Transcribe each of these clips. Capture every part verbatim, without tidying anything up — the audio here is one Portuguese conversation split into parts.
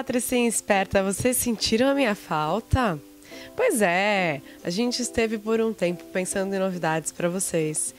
Patricinha esperta, vocês sentiram a minha falta? Pois é, a gente esteve por um tempo pensando em novidades para vocês.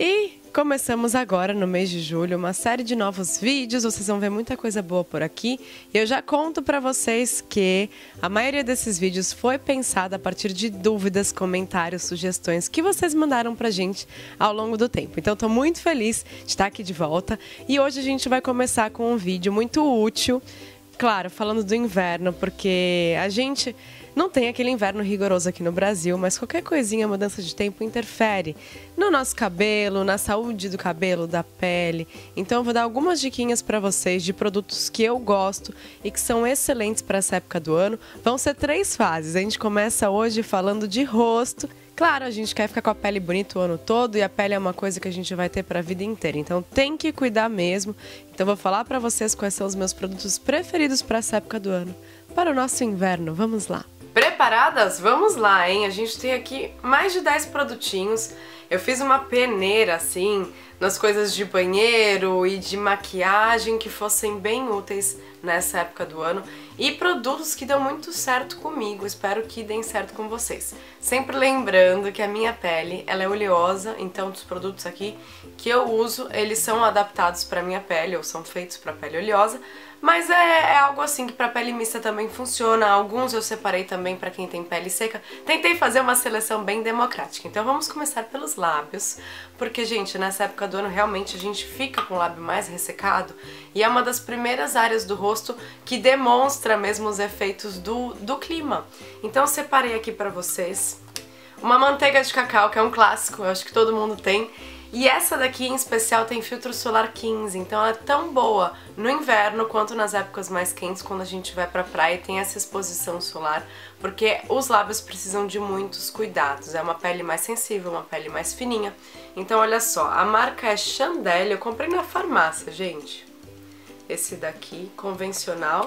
E começamos agora, no mês de julho, uma série de novos vídeos, vocês vão ver muita coisa boa por aqui. E eu já conto para vocês que a maioria desses vídeos foi pensada a partir de dúvidas, comentários, sugestões que vocês mandaram pra gente ao longo do tempo. Então, estou muito feliz de estar aqui de volta. E hoje a gente vai começar com um vídeo muito útil, claro, falando do inverno, porque a gente não tem aquele inverno rigoroso aqui no Brasil, mas qualquer coisinha, mudança de tempo, interfere no nosso cabelo, na saúde do cabelo, da pele. Então eu vou dar algumas diquinhas para vocês de produtos que eu gosto e que são excelentes para essa época do ano. Vão ser três fases. A gente começa hoje falando de rosto. Claro, a gente quer ficar com a pele bonita o ano todo e a pele é uma coisa que a gente vai ter para a vida inteira. Então tem que cuidar mesmo. Então vou falar para vocês quais são os meus produtos preferidos para essa época do ano. Para o nosso inverno, vamos lá! Preparadas? Vamos lá, hein? A gente tem aqui mais de dez produtinhos. Eu fiz uma peneira, assim, nas coisas de banheiro e de maquiagem que fossem bem úteis nessa época do ano. E produtos que dão muito certo comigo, espero que deem certo com vocês. Sempre lembrando que a minha pele, ela é oleosa, então os produtos aqui que eu uso, eles são adaptados para minha pele, ou são feitos para pele oleosa. Mas é, é algo assim que para pele mista também funciona. Alguns eu separei também para quem tem pele seca. Tentei fazer uma seleção bem democrática. Então vamos começar pelos lábios, porque, gente, nessa época do ano realmente a gente fica com o lábio mais ressecado e é uma das primeiras áreas do rosto que demonstra mesmo os efeitos do, do clima. Então eu separei aqui para vocês uma manteiga de cacau, que é um clássico, eu acho que todo mundo tem. E essa daqui em especial tem filtro solar quinze, então ela é tão boa no inverno quanto nas épocas mais quentes, quando a gente vai pra praia e tem essa exposição solar, porque os lábios precisam de muitos cuidados. É uma pele mais sensível, uma pele mais fininha. Então olha só, a marca é Chandelle, eu comprei na farmácia, gente. Esse daqui, convencional,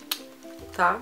tá?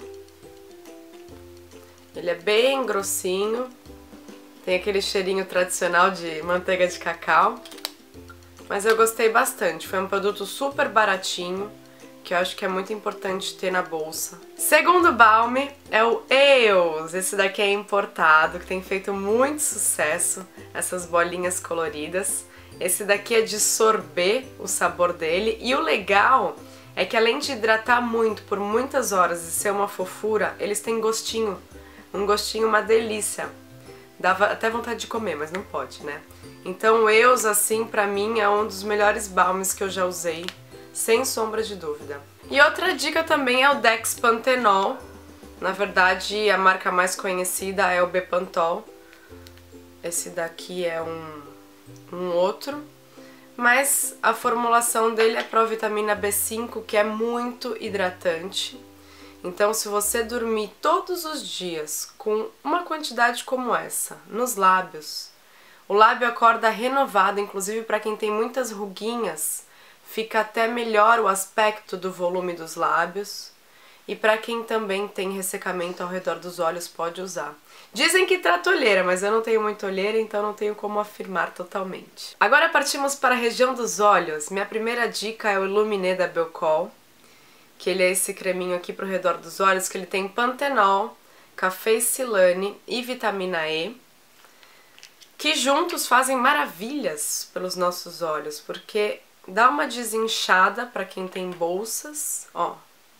Ele é bem grossinho. Tem aquele cheirinho tradicional de manteiga de cacau, mas eu gostei bastante. Foi um produto super baratinho, que eu acho que é muito importante ter na bolsa. Segundo balme é o Eos. Esse daqui é importado, que tem feito muito sucesso, essas bolinhas coloridas. Esse daqui é de sorbet, o sabor dele, e o legal é que além de hidratar muito por muitas horas e ser uma fofura, eles têm gostinho, um gostinho, uma delícia. Dava até vontade de comer, mas não pode, né? Então o Eos, assim, pra mim é um dos melhores balmes que eu já usei, sem sombra de dúvida. E outra dica também é o Dexpantenol. Na verdade, a marca mais conhecida é o Bepantol. Esse daqui é um, um outro. Mas a formulação dele é para vitamina B cinco, que é muito hidratante. Então, se você dormir todos os dias com uma quantidade como essa nos lábios, o lábio acorda renovado, inclusive para quem tem muitas ruguinhas, fica até melhor o aspecto do volume dos lábios. E para quem também tem ressecamento ao redor dos olhos, pode usar. Dizem que trata olheira, mas eu não tenho muita olheira, então não tenho como afirmar totalmente. Agora partimos para a região dos olhos. Minha primeira dica é o Lumineux da Belcol, que ele é esse creminho aqui pro redor dos olhos, que ele tem pantenol, cafeicilane e vitamina E, que juntos fazem maravilhas pelos nossos olhos, porque dá uma desinchada para quem tem bolsas, ó.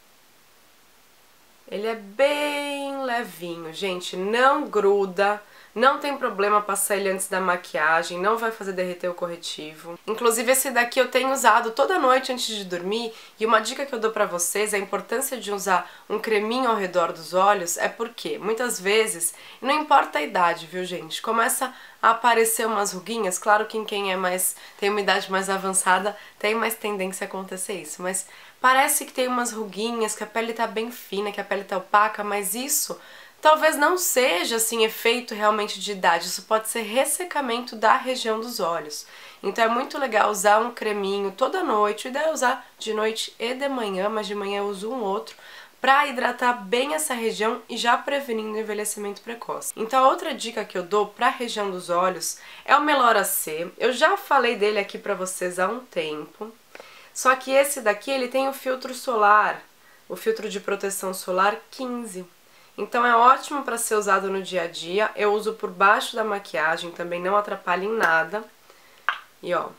Ele é bem levinho, gente, não gruda. Não tem problema passar ele antes da maquiagem, não vai fazer derreter o corretivo. Inclusive esse daqui eu tenho usado toda noite antes de dormir, e uma dica que eu dou pra vocês, a importância de usar um creminho ao redor dos olhos é porque muitas vezes, não importa a idade, viu gente, começa a aparecer umas ruguinhas, claro que em quem é mais, tem uma idade mais avançada tem mais tendência a acontecer isso, mas parece que tem umas ruguinhas, que a pele tá bem fina, que a pele tá opaca, mas isso talvez não seja assim efeito realmente de idade, isso pode ser ressecamento da região dos olhos. Então é muito legal usar um creminho toda noite, o ideal é usar de noite e de manhã, mas de manhã eu uso um outro, para hidratar bem essa região e já prevenindo o envelhecimento precoce. Então a outra dica que eu dou para a região dos olhos é o Melora C. Eu já falei dele aqui para vocês há um tempo, só que esse daqui ele tem o filtro solar, o filtro de proteção solar quinze. Então é ótimo para ser usado no dia a dia. Eu uso por baixo da maquiagem, também não atrapalha em nada. E ó,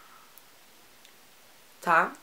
tá?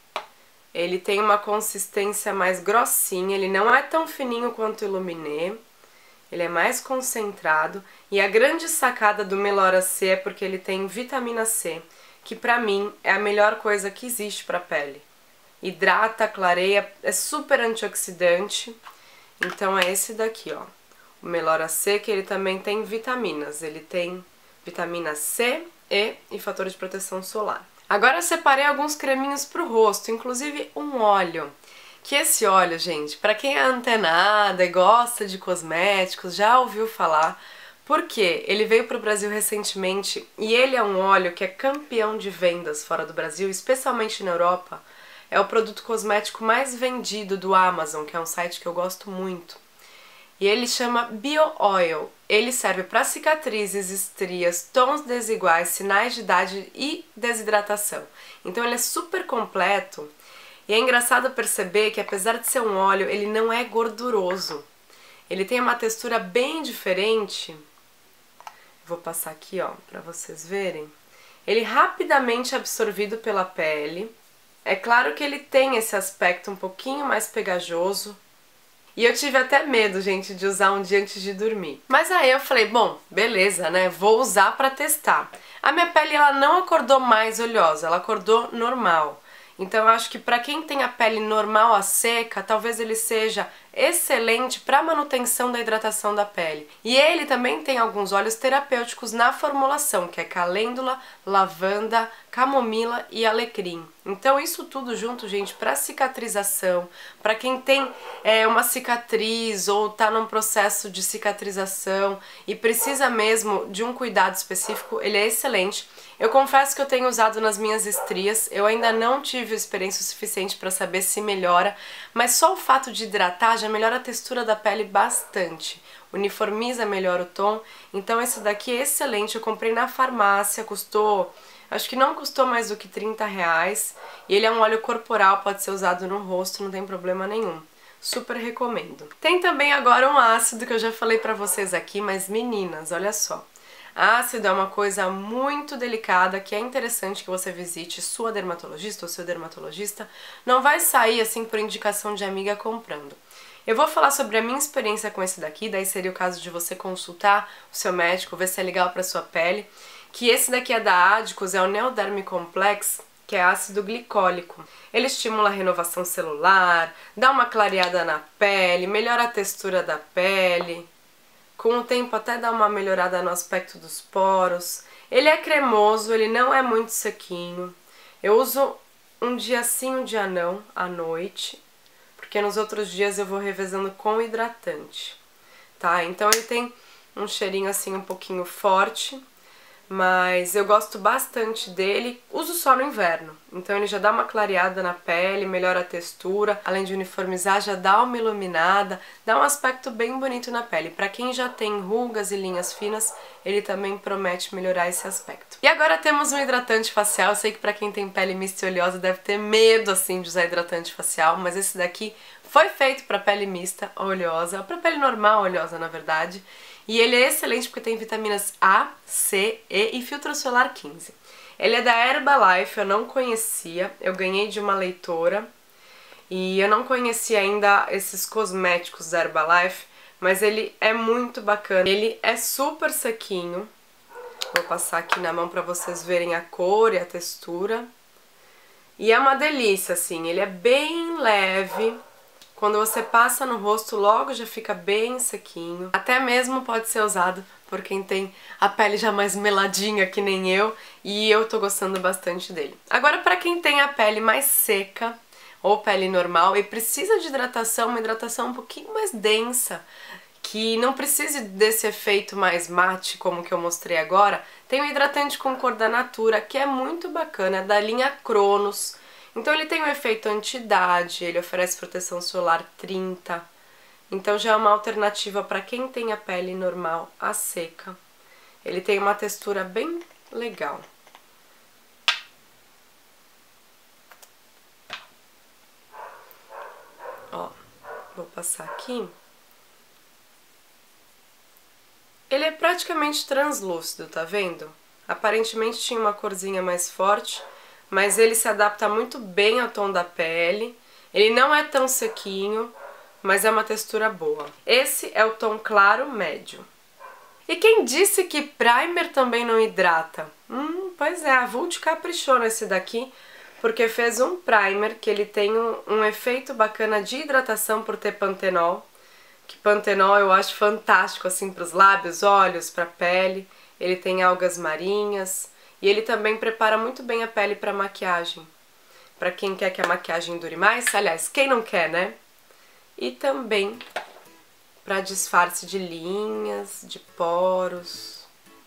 Ele tem uma consistência mais grossinha, ele não é tão fininho quanto o Illuminê. Ele é mais concentrado. E a grande sacada do Melhora C é porque ele tem vitamina C, que pra mim é a melhor coisa que existe pra pele. Hidrata, clareia, é super antioxidante. Então é esse daqui, ó. O Melhora C, que ele também tem vitaminas. Ele tem vitamina C, E e fator de proteção solar. Agora eu separei alguns creminhos pro rosto, inclusive um óleo. Que esse óleo, gente, pra quem é antenada e gosta de cosméticos, já ouviu falar. Porque ele veio pro Brasil recentemente e ele é um óleo que é campeão de vendas fora do Brasil, especialmente na Europa. É o produto cosmético mais vendido do Amazon, que é um site que eu gosto muito. E ele chama Bio Oil. Ele serve para cicatrizes, estrias, tons desiguais, sinais de idade e desidratação. Então ele é super completo. E é engraçado perceber que apesar de ser um óleo, ele não é gorduroso. Ele tem uma textura bem diferente. Vou passar aqui, ó, para vocês verem. Ele rapidamente é absorvido pela pele. É claro que ele tem esse aspecto um pouquinho mais pegajoso. E eu tive até medo, gente, de usar um dia antes de dormir. Mas aí eu falei, bom, beleza, né? Vou usar pra testar. A minha pele, ela não acordou mais oleosa, ela acordou normal. Então eu acho que pra quem tem a pele normal a seca, talvez ele seja excelente para manutenção da hidratação da pele. E ele também tem alguns óleos terapêuticos na formulação, que é calêndula, lavanda, camomila e alecrim. Então isso tudo junto, gente, para cicatrização, para quem tem é, uma cicatriz ou tá num processo de cicatrização e precisa mesmo de um cuidado específico, ele é excelente. Eu confesso que eu tenho usado nas minhas estrias, eu ainda não tive experiência suficiente para saber se melhora, mas só o fato de hidratar já melhora a textura da pele bastante, uniformiza melhor o tom, então esse daqui é excelente, eu comprei na farmácia, custou, acho que não custou mais do que trinta reais, e ele é um óleo corporal, pode ser usado no rosto, não tem problema nenhum. Super recomendo. Tem também agora um ácido que eu já falei pra vocês aqui, mas meninas, olha só. Ácido é uma coisa muito delicada que é interessante que você visite sua dermatologista ou seu dermatologista. Não vai sair assim por indicação de amiga comprando. Eu vou falar sobre a minha experiência com esse daqui, daí seria o caso de você consultar o seu médico, ver se é legal para sua pele. Que esse daqui é da Adicus, é o Neoderm Complex, que é ácido glicólico. Ele estimula a renovação celular, dá uma clareada na pele, melhora a textura da pele. Com o tempo até dá uma melhorada no aspecto dos poros. Ele é cremoso, ele não é muito sequinho. Eu uso um dia sim, um dia não, à noite. Porque nos outros dias eu vou revezando com hidratante. Tá? Então ele tem um cheirinho assim um pouquinho forte. Mas eu gosto bastante dele, uso só no inverno, então ele já dá uma clareada na pele, melhora a textura, além de uniformizar, já dá uma iluminada, dá um aspecto bem bonito na pele. Pra quem já tem rugas e linhas finas, ele também promete melhorar esse aspecto. E agora temos um hidratante facial. Eu sei que pra quem tem pele mista e oleosa deve ter medo assim de usar hidratante facial, mas esse daqui foi feito pra pele mista, oleosa, pra pele normal, oleosa na verdade. E ele é excelente porque tem vitaminas A, C, E e filtro solar quinze. Ele é da Herbalife, eu não conhecia, eu ganhei de uma leitora. E eu não conhecia ainda esses cosméticos da Herbalife, mas ele é muito bacana. Ele é super sequinho. Vou passar aqui na mão pra vocês verem a cor e a textura. E é uma delícia, assim, ele é bem leve. Quando você passa no rosto, logo já fica bem sequinho. Até mesmo pode ser usado por quem tem a pele já mais meladinha, que nem eu. E eu tô gostando bastante dele. Agora, pra quem tem a pele mais seca, ou pele normal, e precisa de hidratação, uma hidratação um pouquinho mais densa, que não precise desse efeito mais mate, como que eu mostrei agora, tem um hidratante com cor da Natura, que é muito bacana, é da linha Cronos. Então ele tem um efeito anti-idade, ele oferece proteção solar trinta. Então já é uma alternativa para quem tem a pele normal a seca. Ele tem uma textura bem legal. Ó, vou passar aqui. Ele é praticamente translúcido, tá vendo? Aparentemente tinha uma corzinha mais forte, mas ele se adapta muito bem ao tom da pele. Ele não é tão sequinho, mas é uma textura boa. Esse é o tom claro médio. E quem disse que primer também não hidrata? Hum, pois é, a Vult caprichou nesse daqui, porque fez um primer que ele tem um, um efeito bacana de hidratação por ter pantenol. Que pantenol eu acho fantástico assim para os lábios, olhos, para a pele. Ele tem algas marinhas e ele também prepara muito bem a pele para maquiagem. Para quem quer que a maquiagem dure mais, aliás, quem não quer, né? E também para disfarce de linhas, de poros.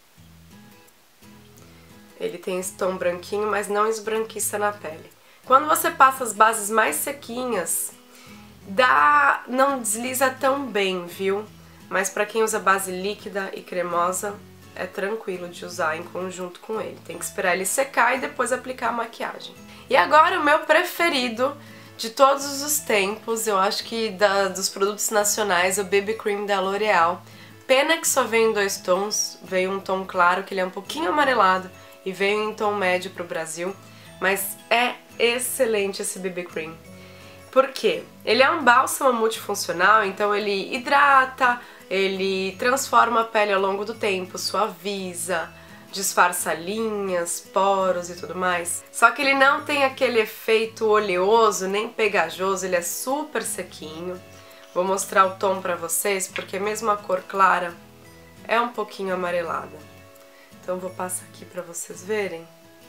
Ele tem esse tom branquinho, mas não esbranquiça na pele. Quando você passa as bases mais sequinhas, dá, não desliza tão bem, viu? Mas para quem usa base líquida e cremosa, é tranquilo de usar em conjunto com ele. Tem que esperar ele secar e depois aplicar a maquiagem. E agora o meu preferido de todos os tempos, eu acho que da, dos produtos nacionais, o B B Cream da L'Oréal. Pena que só veio em dois tons, veio um tom claro, que ele é um pouquinho amarelado, e veio em tom médio pro Brasil, mas é excelente esse B B Cream. Por quê? Ele é um bálsamo multifuncional, então ele hidrata, ele transforma a pele ao longo do tempo, suaviza, disfarça linhas, poros e tudo mais. Só que ele não tem aquele efeito oleoso nem pegajoso, ele é super sequinho. Vou mostrar o tom pra vocês, porque mesmo a cor clara é um pouquinho amarelada. Então vou passar aqui pra vocês verem.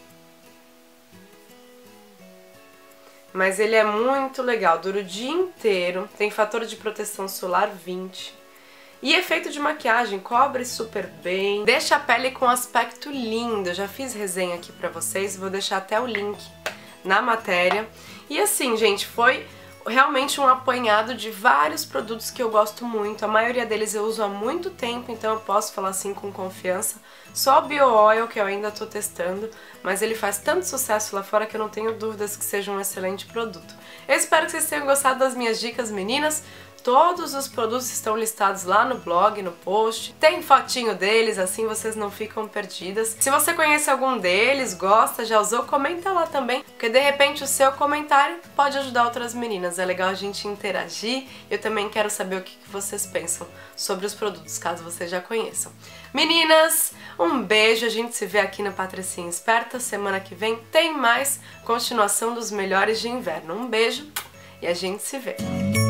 Mas ele é muito legal, dura o dia inteiro, tem fator de proteção solar vinte. E efeito de maquiagem, cobre super bem, deixa a pele com um aspecto lindo. Eu já fiz resenha aqui pra vocês, vou deixar até o link na matéria. E assim, gente, foi realmente um apanhado de vários produtos que eu gosto muito. A maioria deles eu uso há muito tempo, então eu posso falar assim com confiança. Só o Bio Oil que eu ainda tô testando, mas ele faz tanto sucesso lá fora que eu não tenho dúvidas que seja um excelente produto. Eu espero que vocês tenham gostado das minhas dicas, meninas. Todos os produtos estão listados lá no blog, no post. Tem fotinho deles, assim vocês não ficam perdidas. Se você conhece algum deles, gosta, já usou, comenta lá também, porque de repente o seu comentário pode ajudar outras meninas. É legal a gente interagir. Eu também quero saber o que vocês pensam sobre os produtos, caso vocês já conheçam. Meninas, um beijo, a gente se vê aqui na Patricinha Esperta. Semana que vem tem mais continuação dos melhores de inverno. Um beijo e a gente se vê.